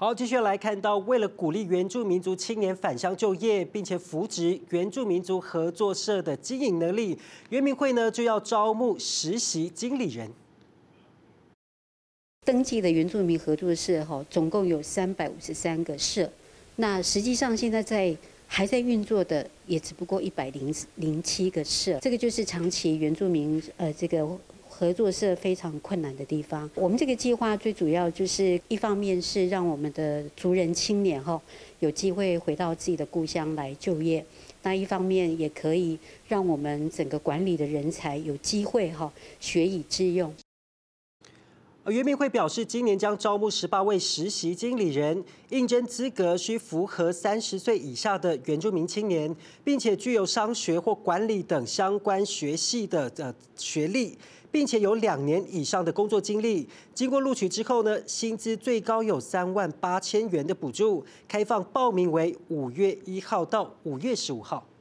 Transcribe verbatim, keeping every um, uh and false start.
好，继续来看到，为了鼓励原住民族青年返乡就业，并且扶植原住民族合作社的经营能力，原民会呢就要招募实习经理人。 登记的原住民合作社哈，总共有三百五十三个社，那实际上现在在还在运作的也只不过一百零零七个社，这个就是长期原住民呃这个。 合作社非常困难的地方。我们这个计划最主要就是一方面是让我们的族人青年哈有机会回到自己的故乡来就业，那一方面也可以让我们整个管理的人才有机会哈学以致用。 而原民会表示，今年将招募十八位实习经理人，应征资格需符合三十岁以下的原住民青年，并且具有商学或管理等相关学系的呃学历，并且有两年以上的工作经历。经过录取之后呢，薪资最高有三万八千元的补助，开放报名为五月一号到五月十五号。